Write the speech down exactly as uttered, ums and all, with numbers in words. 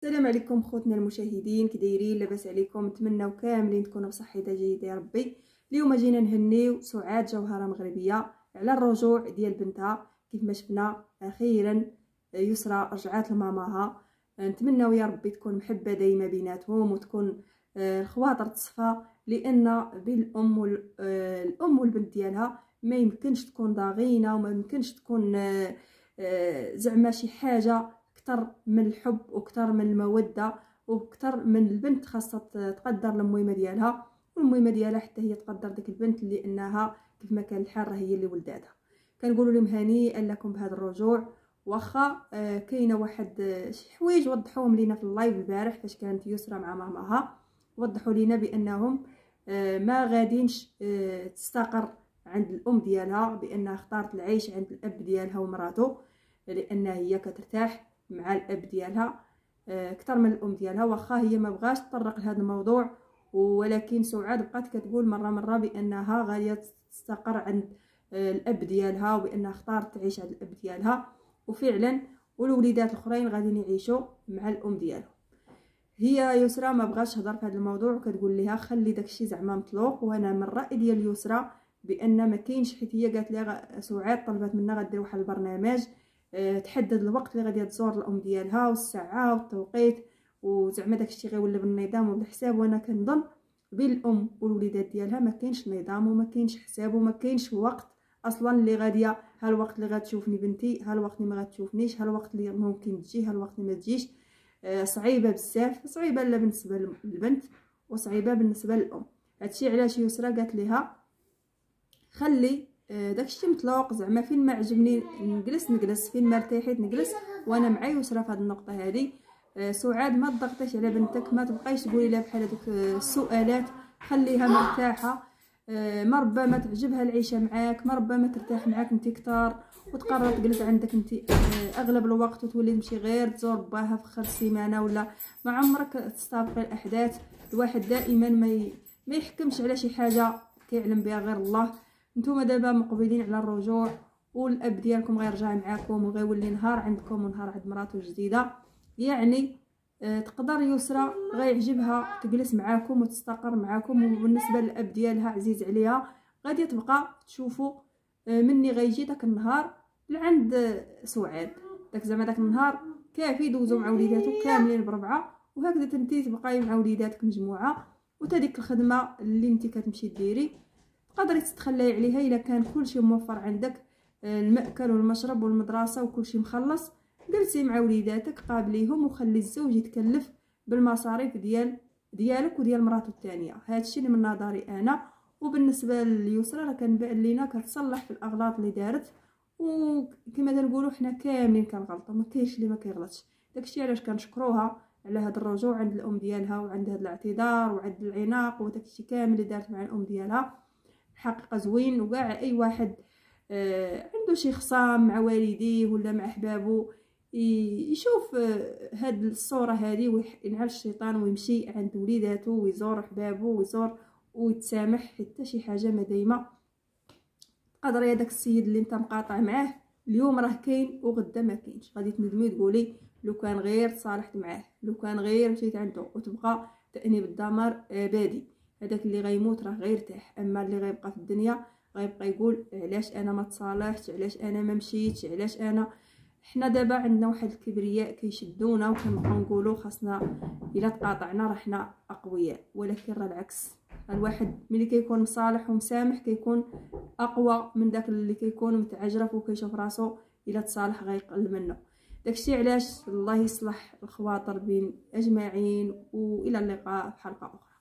السلام عليكم خوتنا المشاهدين، كي دايرين؟ لاباس عليكم؟ نتمنوا كاملين تكونوا بصحه جيده يا ربي. اليوم جينا نهنيو سعاد جوهره مغربيه على الرجوع ديال بنتها. كيف ما شفنا اخيرا يسرى رجعات لماماها. نتمنوا يا ربي تكون محبه دايما بيناتهم وتكون الخواطر تصفى، لان بالام والام والبنت ديالها ما يمكنش تكون ضاغينه وما يمكنش تكون زعما شي حاجه اكثر من الحب واكثر من الموده واكثر من البنت خاصه تقدر المهمه ديالها، والمهمه ديالها حتى هي تقدر ديك البنت لانها كيف ما كان الحال راه هي اللي ولداتها. كنقولوا لهم هنيئا لكم بهذا الرجوع. واخا آه كاينه واحد آه شي حوايج وضحوهم لينا في اللايف البارح فاش كانت يسرى مع ماماها، وضحوا لينا بانهم آه ما غادينش آه تستقر عند الام ديالها، بانها اختارت العيش عند الاب ديالها ومراته لانها هي كترتاح مع الاب ديالها اكثر من الام ديالها. واخا هي ما بغاش تطرق لهذا الموضوع، ولكن سعاد بقات كتقول مره مره بانها غاديه تستقر عند الاب ديالها وبانها اختارت تعيش عند الاب ديالها، وفعلا والوليدات الاخرين غاديين يعيشوا مع الام ديالهم. هي يسرى ما بغاش تهضر في هذا الموضوع وكتقول لها خلي داكشي زعما مطلوق. وانا من الراي ديال يسرى بان ما كاينش، حيت هي قالت لها سعاد طلبت منها غدير واحد البرنامج تحدد الوقت اللي غادي تزور الام ديالها والساعه والتوقيت وزعما داكشي غيولي بالنظام وبالحساب. وانا كنظن بين الام والوليدات ديالها ما كاينش نظام وما كاينش حساب وما كاينش وقت اصلا اللي غاديه. ها الوقت اللي غتشوفني بنتي، ها الوقت اللي ما غتشوفنيش، ها الوقت اللي ممكن تجي، ها الوقت اللي ما تجيش. آه صعيبه بزاف، صعيبه لا بالنسبه للبنت وصعيبه بالنسبه للام. هادشي علاش يسرى قالت لها خلي داكشي مطلوق، زعما فين ما عجبني نجلس نجلس، فين ما ارتاحيت نجلس. وانا مع يسرى في هذه النقطه هذه. سعاد ما تضغطيش على بنتك، ما تبقايش تقولي لها بحال هذوك السؤالات، خليها مرتاحه. ما ربما تعجبها العيشه معاك، ما ربما ترتاح معاك انت كثار وتقرر تجلس عندك انت اغلب الوقت وتولي تمشي غير تزور باها في اخر السيمانه، ولا ما عمرك تستابقي الاحداث. الواحد دائما ما ما يحكمش على شي حاجه كيعلم بها غير الله. نتوما دابا مقبلين على الرجوع والاب ديالكم غيرجع معاكم وغيولي نهار عندكم ونهار عند مراته الجديده، يعني آه تقدر يسرى غيعجبها تجلس معاكم وتستقر معاكم. وبالنسبه للاب ديالها عزيز عليها غادي تبقى تشوفوا آه مني غيجي داك النهار لعند سعاد، داك زعما داك النهار كافي دوزو مع وليداتو كاملين بربعه، وهكذا انت تبقاي مع وليداتك مجموعه. وتديك الخدمه اللي انت كتمشي ديري تقدري تتخلي عليها الا كان كلشي موفر عندك، المأكل والمشرب والمدرسه وكلشي مخلص. جلسي مع وليداتك قابليهم وخلي الزوج يتكلف بالمصاريف ديال ديالك وديال مراته الثانيه. هادشي اللي من نظري انا. وبالنسبه لليسرى راه كنبان لينا كتصلح في الاغلاط اللي دارت، وكما تنقولوا حنا كاملين كنغلطوا، ما كاينش اللي ما كيغلطش. داكشي علاش كنشكروها على هذا الرجوع عند الام ديالها وعند هذا الاعتذار وعند العناق وداكشي كامل اللي دارت مع الام ديالها. حقيقه زوين. وكاع اي واحد آه عنده شي خصام مع والديه ولا مع احبابه يشوف آه هاد الصوره هذه وينعل الشيطان ويمشي عند وليداته ويزور احبابه ويزور ويتسامح، حتى شي حاجه ما دايما قدري هذاك السيد اللي انت مقاطع معاه اليوم راه كاين وغدا ما كاينش. غادي تندمي تقولي لو كان غير تصالحت معاه، لو كان غير مشيت عنده، وتبقى تأنيب الضمير آه بادي. هذاك اللي غيموت راه غيرتاح، اما اللي غيبقى في الدنيا غيبقى يقول علاش انا ما تصالحتش، علاش انا ما مشيتش، علاش انا. حنا دابا عندنا واحد الكبرياء كيشدونا وكنبقاو نقولوا خاصنا الا تقاطعنا راه حنا اقوياء، ولكن راه العكس. الواحد ملي كيكون مصالح ومسامح كيكون اقوى من داك اللي كيكون متعجرف وكيشوف راسو الا تصالح غيقل منه. داكشي علاش الله يصلح الخواطر بين اجمعين، والى اللقاء في حلقه اخرى.